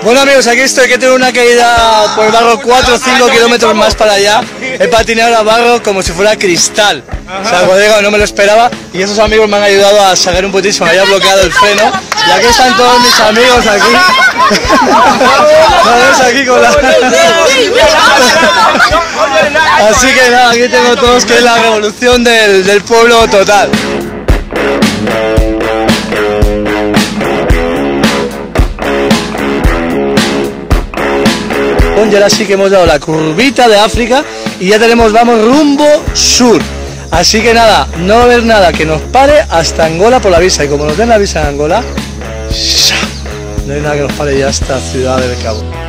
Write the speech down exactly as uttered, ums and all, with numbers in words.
Bueno amigos, aquí estoy, que tengo una caída por el barro cuatro o cinco kilómetros más para allá. He patinado a barro como si fuera cristal. O sea, bodega, no me lo esperaba. Y esos amigos me han ayudado a sacar un poquito, me había bloqueado el freno. Y aquí están todos mis amigos aquí. Vamos aquí con la... Así que nada, aquí tengo todos, que es la revolución del, del pueblo total. Y ahora sí que hemos dado la curvita de África y ya tenemos, vamos rumbo sur. Así que nada, no va a haber nada que nos pare hasta Angola por la visa. Y como nos den la visa en Angola, no hay nada que nos pare ya hasta Ciudad del Cabo.